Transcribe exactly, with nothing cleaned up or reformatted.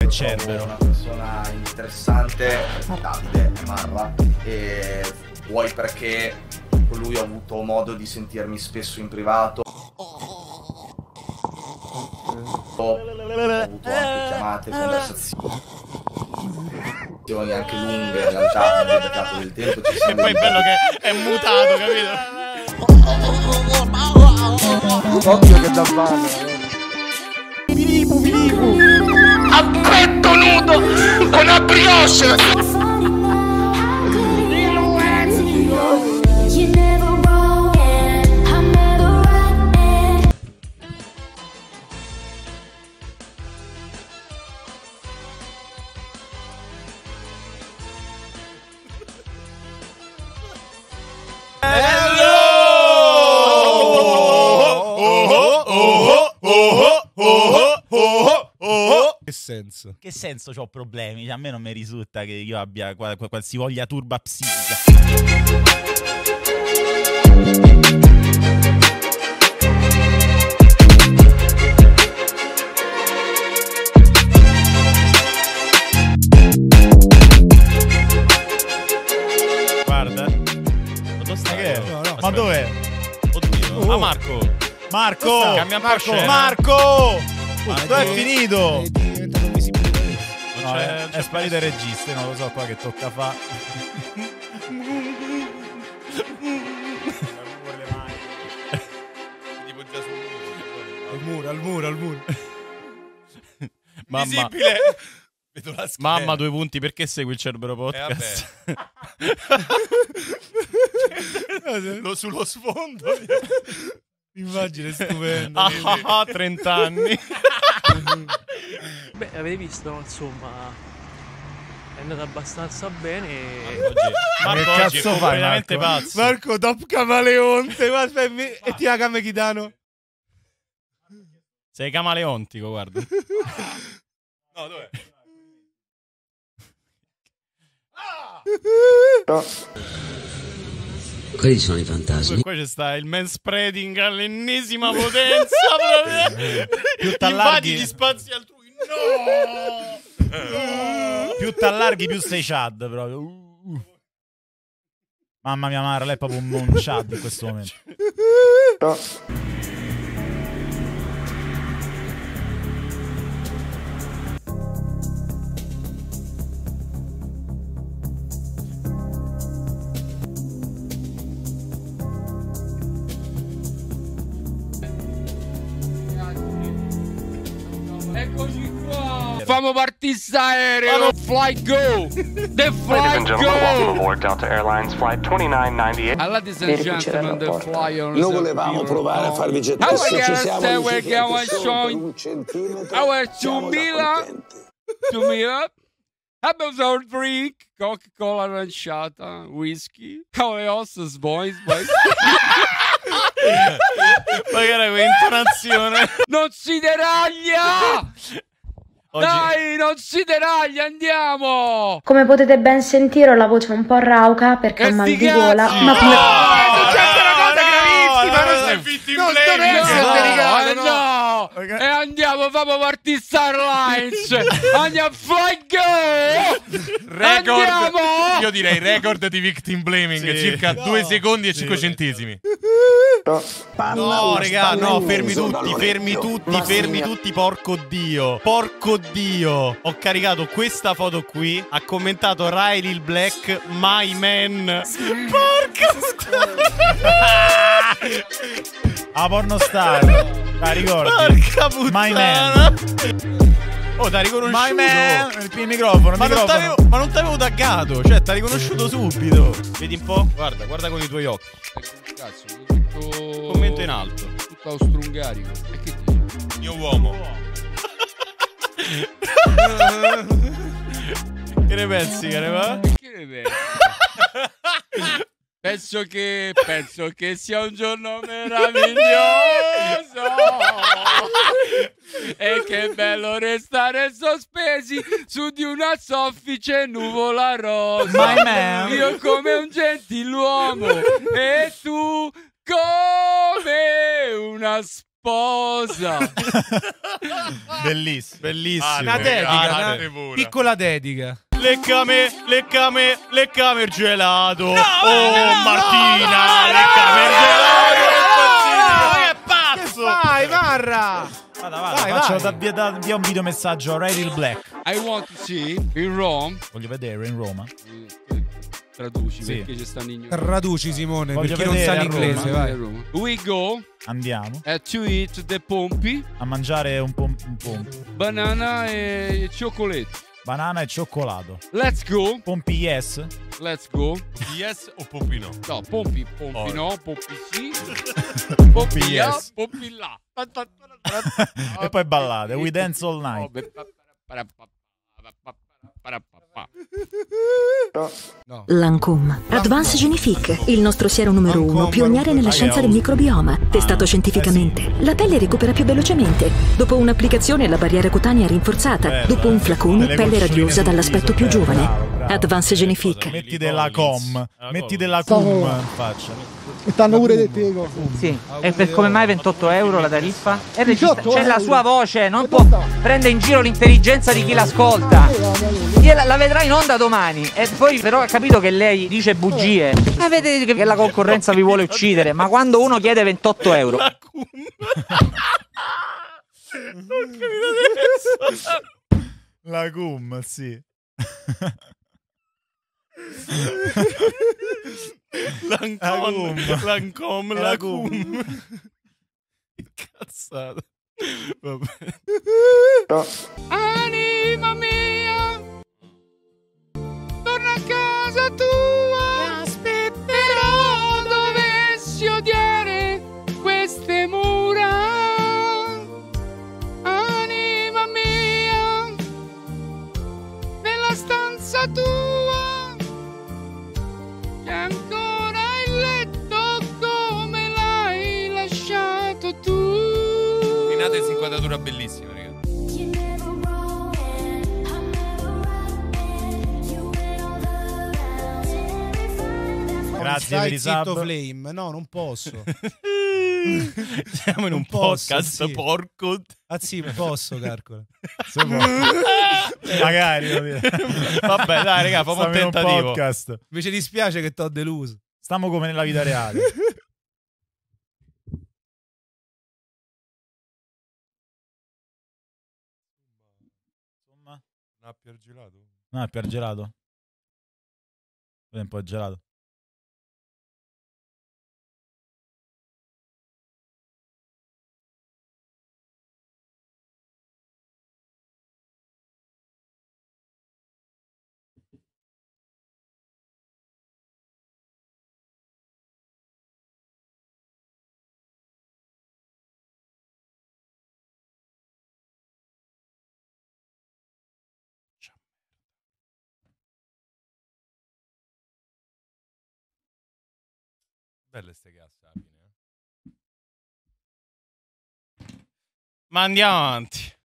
che c'è? È una persona interessante, Davide Marra, e vuoi perché con lui ho avuto modo di sentirmi spesso in privato. Ho avuto anche chiamate, conversazioni anche lunghe, in realtà mi ho dedicato del tempo. Ci e poi è bello che è mutato, capito? Occhio che da male. Filipo, Filipo! A petto nudo con una brioche! Che senso? Che senso c'ho problemi? Cioè, a me non mi risulta che io abbia qual qualsivoglia turba psichica. Guarda. Dove sta che è? No, no, ma dov'è? Oddio. Oh. Ah, Marco. Marco! Cambia un po' Marco! scena. Marco! Ma Dove è finito? È diventato visibile. No, è, è sparito il regista, non lo so qua che tocca fa. Tipo già sul Al muro, al muro, al muro. Mamma, visibile. Vedo la schiena. mamma, due punti, perché segui il Cerbero Podcast? Eh, Lo, sullo sfondo. Immagine stupendo. ah, ah, ah, trenta anni. Beh, avete visto, insomma, è andata abbastanza bene. Marco Che oggi cazzo è fai, completamente Marco? pazzo. Marco, top camaleonte. Ma aspetta, mi- e ti ha camechitano. Sei camaleontico, guarda. No, dov'è? Quelli sono i fantasmi. Qua c'è sta il manspreading all'ennesima potenza. Proprio. Più t'allarghi- Invadi gli spazi altrui. No! No! Più t'allarghi, più sei Chad proprio. Uh. Mamma mia, Mara, lei è proprio un non Chad in questo momento. Eccoci qua! Famo partire aereo! Fly go! The fly Ladies and gentlemen, welcome go! aboard Delta Airlines Flight twenty-nine ninety-eight. Ladies and gentlemen, the fly on Noi volevamo provare a farvi gettare, se ci siamo riusciti anche solo per un centimetro. Our siamo two Mila. contenti. To me up. Abbiamo un drink, Coca-Cola aranciata, whisky. Come Ossos boys, boys. Ma che era quell'intonazione? Non si deraglia! Oggi... Dai, non si deraglia, andiamo! Come potete ben sentire ho la voce un po' rauca perché E ho mal sti di gola, cazzi! ma No! come... È successa una cosa gravissima! no, non no, si- no, victim non blaming. deve essere No, delicato, no. no! Ok. E andiamo, famo partire Star Lines! Andiamo, fly go! Record. Andiamo! Io direi record di victim blaming, Sì. circa No. due secondi e Sì. cinque centesimi. Panna, No, una regà, spalla no, in fermi mezzo tutti, dall'orecchio. fermi tutti, Ma fermi figlia- tutti, porco Dio. Porco Dio. Ho caricato questa foto qui, ha commentato Riley il Black, my man. Porca Ah, pornostar. Ah, ricordi? Porca puttana. My man. Oh, t'ha riconosciuto. My man. Il, il microfono, il Ma non microfono. t'avevo, ma non t'avevo taggato, cioè t'ha riconosciuto subito. Vedi un po'? Guarda, guarda con i tuoi occhi. Cazzo, tutto... Commento in alto. Tutto austro-ungarico. E che dici? Mio uomo. Che ne pensi, che ne va? Che ne pensi? Penso che, penso che sia un giorno meraviglioso e che bello restare sospesi su di una soffice nuvola rosa. My man. Io come un gentiluomo e tu come una sposa. Bellissimo. Bellissimo. Una dedica, Ah, una pure. piccola dedica. Leccame, leccame, leccame il gelato. No, oh, no, Martina, no, leccame il gelato. no, Che pazzo! Vai, Marra! Vada, vada, Vai, faccio vai. da via, da via un videomessaggio a Ray il Black. I want to see in Rome. Voglio vedere in Roma. Traduci Sì. perché ci stanno ignorando. Traduci, Simone, Voglio per chi non vedere sa a l'inglese, Roma. vai. We go Andiamo uh, to eat the pompi, a mangiare un po', un po'. banana e cioccolate. Banana e cioccolato. Let's go. Pompi yes? Let's go. Yes o Pompino? No, pompi, pompi Oh. no, pompi sì. Pompi Pompi là, yes. pompi là. E poi ballate. We dance all night. Lancome Advanced Genifique, il nostro siero numero Lancome, uno, pioniere nella Lancome. scienza del microbioma, testato scientificamente. La pelle recupera più velocemente. Dopo un'applicazione la barriera cutanea rinforzata. Bello, Dopo un eh. flacone, Delle pelle goccioline radiosa sul dall'aspetto viso, più bello, giovane. bravo, bravo. Advanced Genifique. Metti della com. Metti della Ciao. cum in faccia. E t'hanno pure detto le cose. Sì, e per come mai ventotto euro la tariffa? È regista- diciotto c'è la euro. sua voce, non può prendere in giro l'intelligenza di chi l'ascolta. Gliela- La vedrà in onda domani e poi però ha capito che lei dice bugie. E vedete che la concorrenza vi vuole uccidere, ma quando uno chiede ventotto euro... La cum. Non capito adesso. La cum, sì. Lancome, Lancome, la La cum. cum. Che cazzata. Vabbè. Anima mia, torna a casa tua. Aspetterò dovessi odiare queste mura. Anima mia, nella stanza tua c'è ancora il letto come l'hai lasciato tu. Rinate in inquadratura bellissima, raga. Grazie per i Stai zitto, sub. Flame. No, non posso. Siamo in un Non posso, podcast, sì. porco. Ah sì, posso, calcola. Magari. voglio dire. Vabbè, dai, raga, famo un Stiamo in un tentativo. podcast. Mi ci dispiace che t'ho deluso. Stiamo come nella vita reale. Insomma, Un appio gelato. no, è per gelato. È un po' gelato. Belle ste casse alla fine. eh. Ma andiamo avanti.